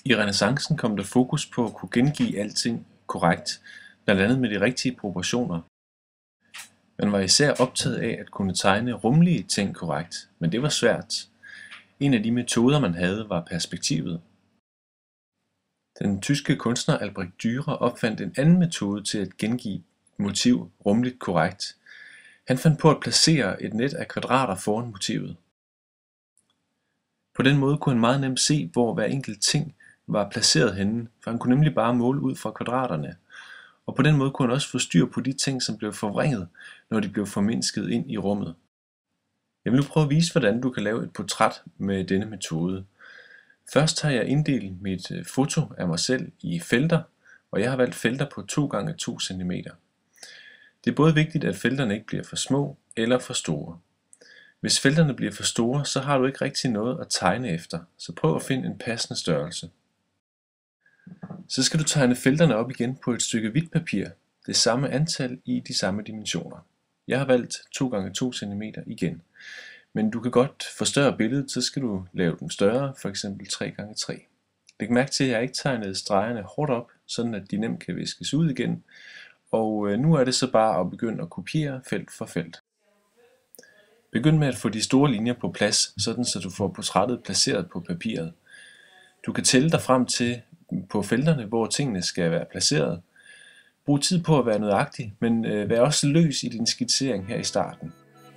I renæssancen kom der fokus på at kunne gengive alting korrekt, blandt andet med de rigtige proportioner. Man var især optaget af at kunne tegne rumlige ting korrekt, men det var svært. En af de metoder man havde var perspektivet. Den tyske kunstner Albrecht Dürer opfandt en anden metode til at gengive et motiv rumligt korrekt. Han fandt på at placere et net af kvadrater foran motivet. På den måde kunne han meget nemt se, hvor hver enkelt ting var placeret henne, for han kunne nemlig bare måle ud fra kvadraterne. Og på den måde kunne han også få styr på de ting, som blev forvrænget, når de blev formindsket ind i rummet. Jeg vil nu prøve at vise, hvordan du kan lave et portræt med denne metode. Først har jeg inddelt mit foto af mig selv i felter, og jeg har valgt felter på 2x2 cm. Det er både vigtigt, at felterne ikke bliver for små eller for store. Hvis felterne bliver for store, så har du ikke rigtig noget at tegne efter, så prøv at finde en passende størrelse. Så skal du tegne felterne op igen på et stykke hvidt papir, det samme antal i de samme dimensioner. Jeg har valgt 2x2 cm igen, men du kan godt forstørre billedet, så skal du lave dem større, f.eks. 3x3. Læg mærke til, at jeg ikke tegnede stregerne hårdt op, sådan at de nemt kan viskes ud igen, og nu er det så bare at begynde at kopiere felt for felt. Begynd med at få de store linjer på plads, sådan så du får portrættet placeret på papiret. Du kan tælle dig frem til på felterne, hvor tingene skal være placeret. Brug tid på at være nøjagtig, men vær også løs i din skitsering her i starten.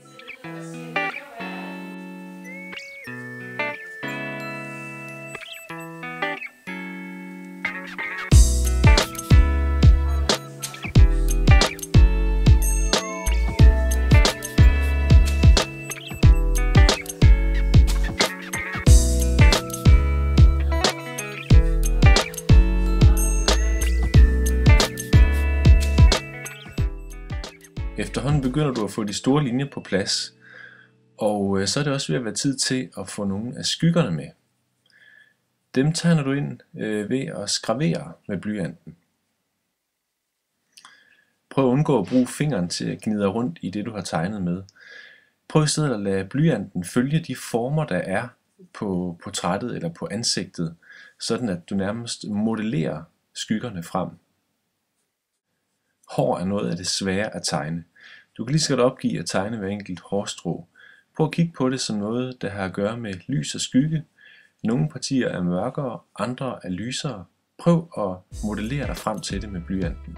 Efterhånden begynder du at få de store linjer på plads, og så er det også ved at være tid til at få nogle af skyggerne med. Dem tegner du ind ved at skravere med blyanten. Prøv at undgå at bruge fingeren til at gnide rundt i det du har tegnet med. Prøv i stedet at lade blyanten følge de former der er på portrættet eller på ansigtet, sådan at du nærmest modellerer skyggerne frem. Hår er noget af det svære at tegne. Du kan lige så godt opgive at tegne hver enkelt hårstrå. Prøv at kigge på det som noget, der har at gøre med lys og skygge. Nogle partier er mørkere, andre er lysere. Prøv at modellere dig frem til det med blyanten.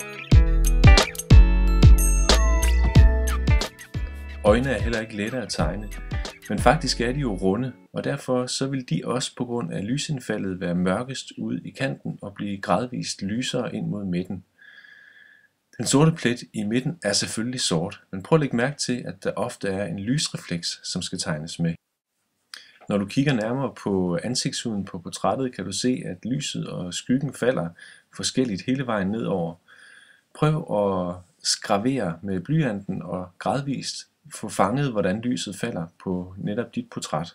Øjne er heller ikke lette at tegne, men faktisk er de jo runde, og derfor så vil de også på grund af lysindfaldet være mørkest ude i kanten og blive gradvist lysere ind mod midten. Den sorte plet i midten er selvfølgelig sort, men prøv at lægge mærke til, at der ofte er en lysrefleks, som skal tegnes med. Når du kigger nærmere på ansigtshuden på portrættet, kan du se, at lyset og skyggen falder forskelligt hele vejen nedover. Prøv at skravere med blyanten og gradvist få fanget, hvordan lyset falder på netop dit portræt.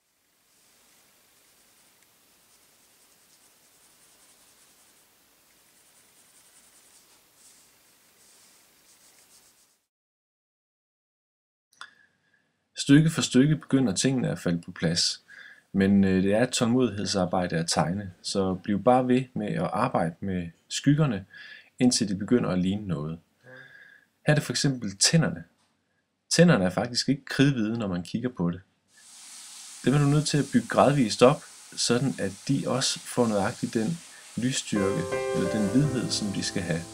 Stykke for stykke begynder tingene at falde på plads, men det er et tålmodighedsarbejde at tegne, så bliv bare ved med at arbejde med skyggerne, indtil de begynder at ligne noget. Her er det for eksempel tænderne. Tænderne er faktisk ikke kridhvide, når man kigger på det. Det er du nødt til at bygge gradvist op, sådan at de også får nøjagtigt den lysstyrke eller den hvidhed, som de skal have.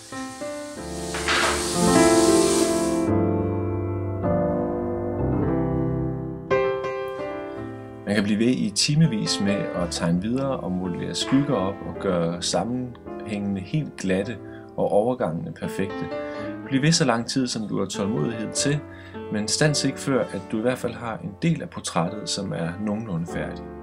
Man kan blive ved i timevis med at tegne videre og modellere skygger op og gøre sammenhængene helt glatte og overgangene perfekte. Bliv ved så lang tid, som du har tålmodighed til, men stands ikke før, at du i hvert fald har en del af portrættet, som er nogenlunde færdig.